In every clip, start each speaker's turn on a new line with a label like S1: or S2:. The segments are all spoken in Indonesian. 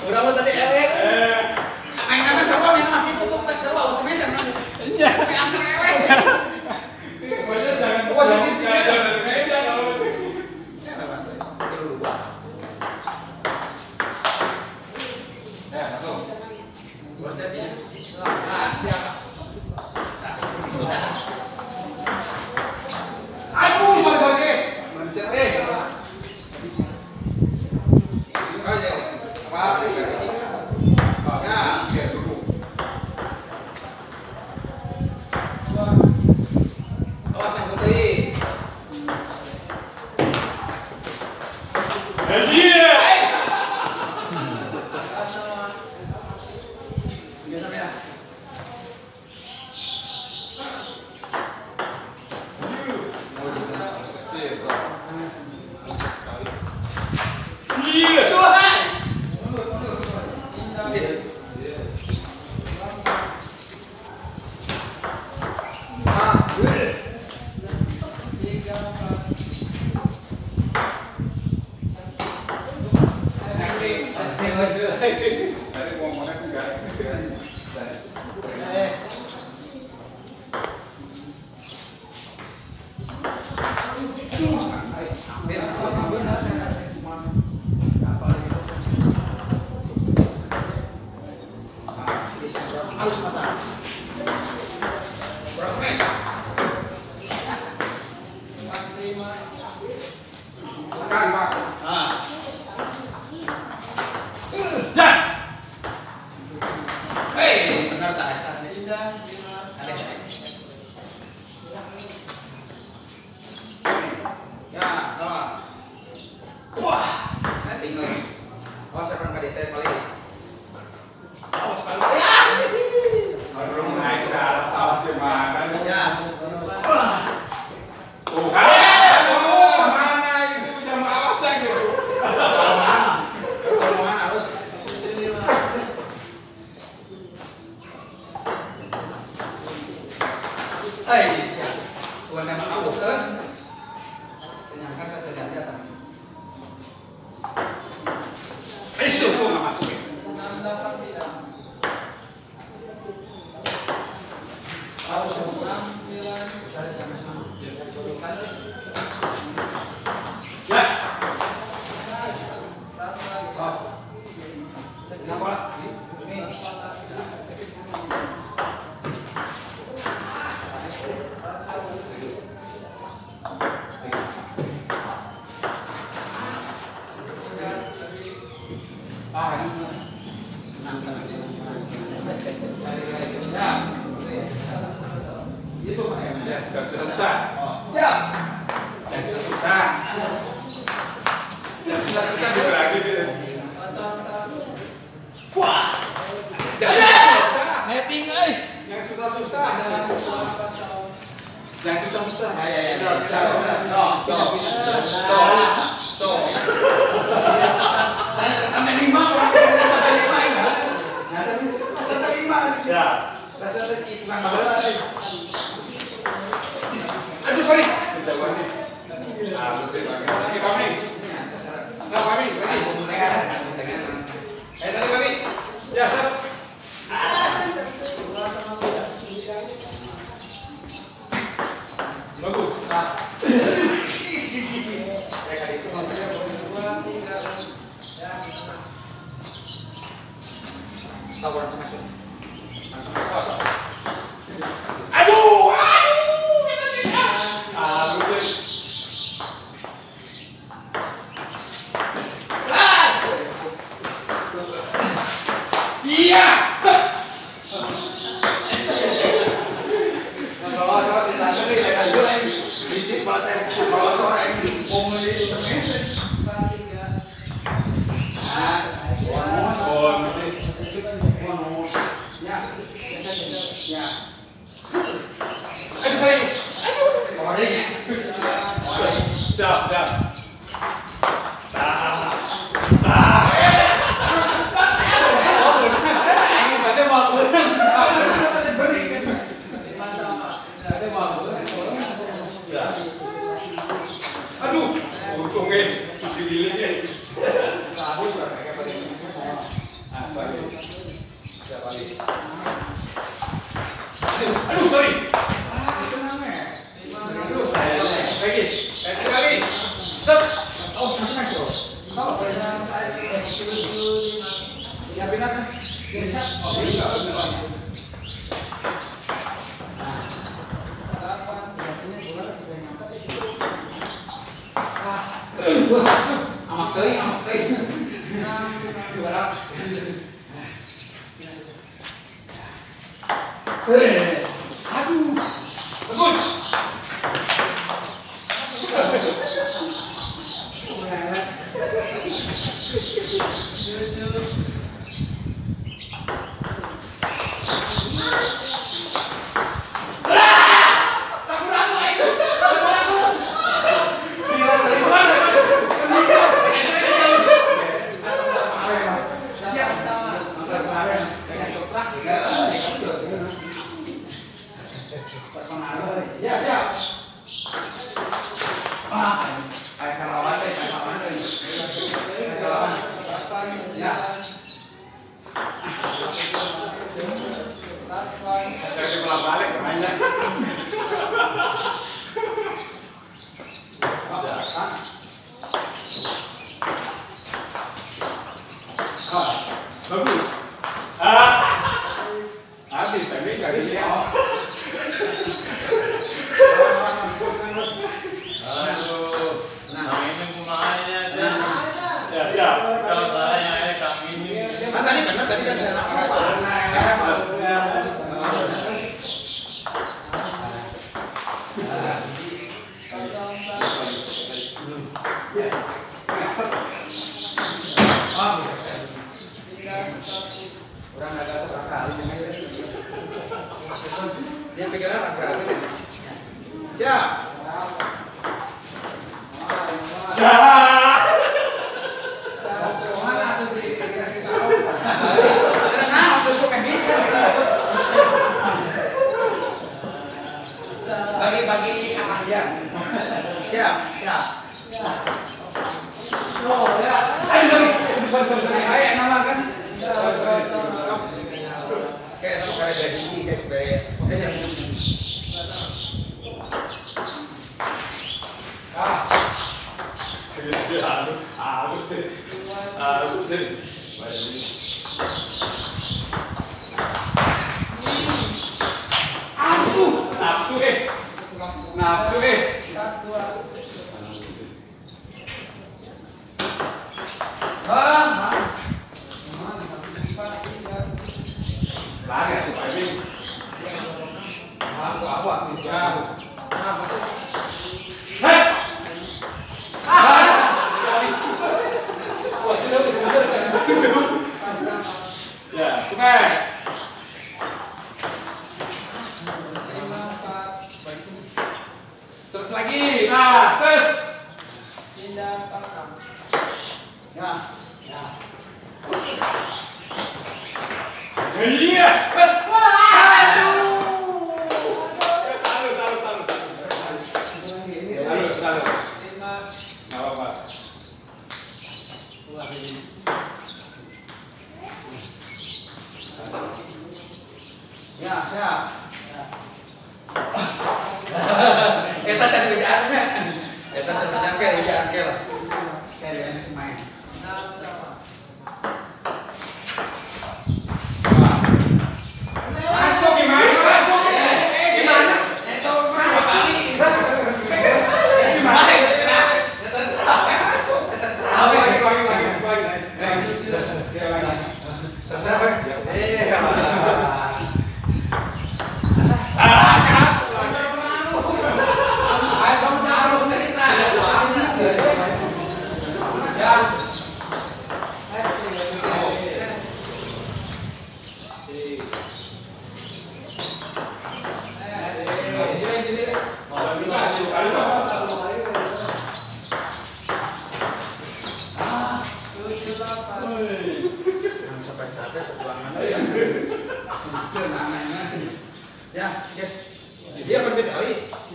S1: Udah lo tadi main apa sama main makin tutup tak seru aku main jangan. Iya. Kayak ambil lele. Pokoknya jangan positif sih.
S2: Aduh, untungnya masih gilingnya.
S1: Siapin apa? Bisa. Oh, bisa. Amak teuing. Juara. Aduh. Bagus. Ya, siap. Kayak kalawan deh. Ya. Jadi bola balik mainnya. Bagus. Habis tapi enggak dilihat. Tadi kan saya kurang agak sekali dia pikiran agak ya. Bagi-bagi aman ya. Siap. Oh ya. Ayo sorry. Nama kan. Kayak sama kayak dari sini kayak supaya nafsu lagi supaya ini apa ya smash. Terus lagi, nah, terus pindah pasang. Ya. Iya, terus. Aduh. Salut. Nggak apa-apa. Ya, siap. Kita tadi bicaranya. Kita tadi bicara lah. Kayak yang semain. Masuk gimana? Masuk. Gimana? Itu masuk. Gimana? Masuk. Ya, dia berbeda lagi.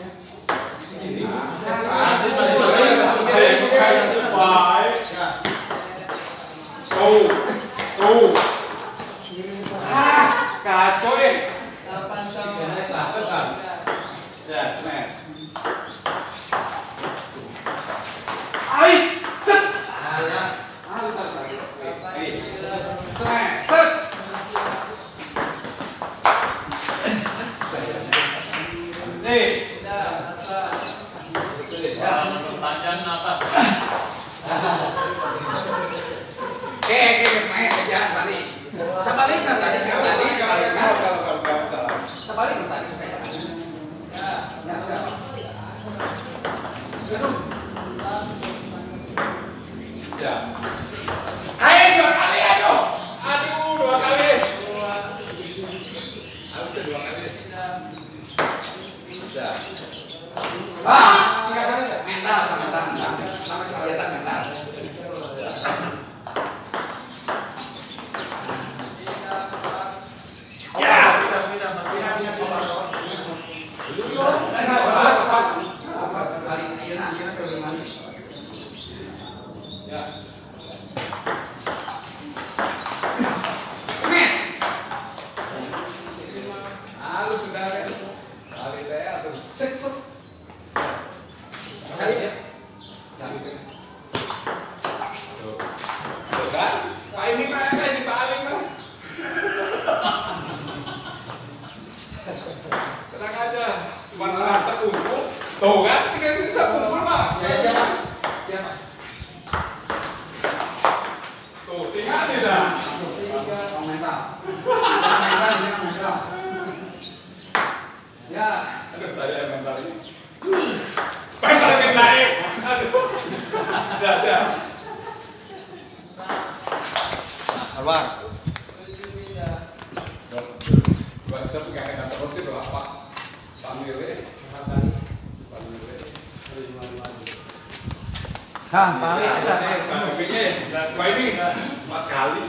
S1: Kacau ya. Ya, smash. Ais, set. Ayo 2 kali, aduh. Aduh, 2 kali. Harusnya 2 kali. Sudah. Ah, 3 kali mental, sampai kelihatan mental. Tuh kan, tinggal bisa kumpul Pak. Ya siapa? Siapa? Tuh, tinggal tidak. Mental. Ya, aduh saya mental ini. Mental yang naik. Aduh. Sudah siap. Abang. Bahasa pegang kata terus itu apa? Panggilnya.
S2: Hah, Pak ada.
S1: Pak ini 4 kali.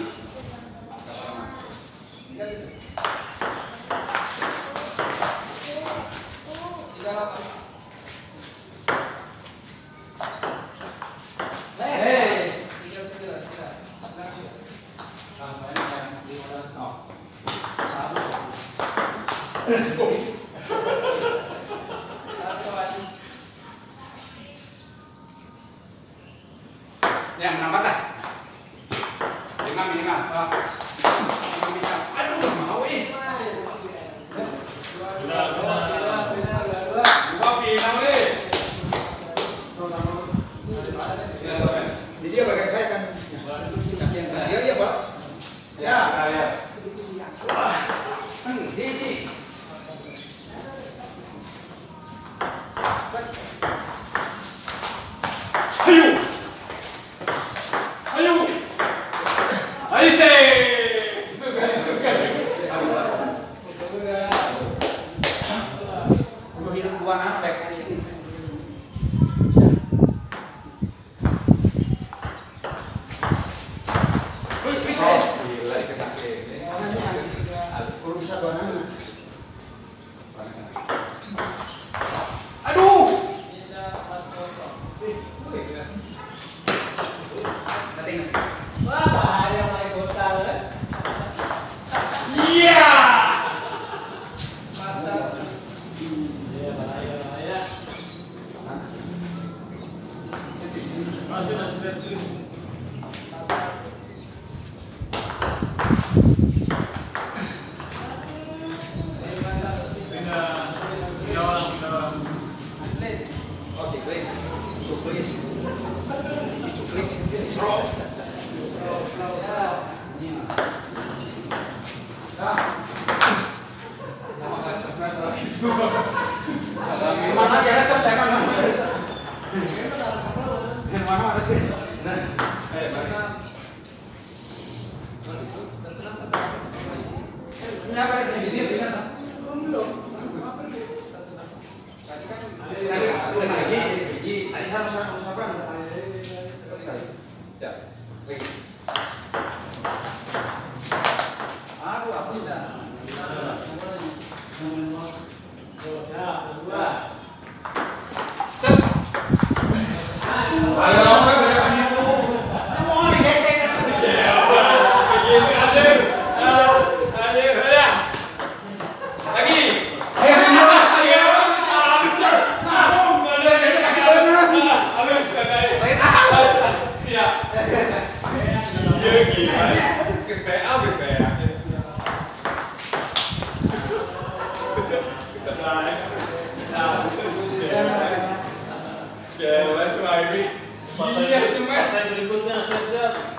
S1: Ya, menambah dah. 5 minimal. Aduh, mau ini.
S2: Jadi dia bagian saya kan. Iya, iya, Pak.
S1: Ya, ya.
S2: Di.
S1: Ayo. Ayo. Aise.
S2: Gua hidup 2 anak kali ini.
S1: Gila, kena ini.
S2: Kalau bisa 2 anak.
S1: Aduh.
S3: Wah, bahaya pakai total ya.
S1: Iya.
S3: Iya, bahaya. Masih set.
S2: Oke, please. Please. Throw. Mana aja resep saya kan mana resep. Mana ada ke? Ini apa di sini? Belum. Tadi sama siapa?
S1: Siap. Lagi.
S2: Aduh, apa bisa?
S1: Set. Ayo, begini aja.
S3: Iya, itu mas. Saya berikutnya siap-siap.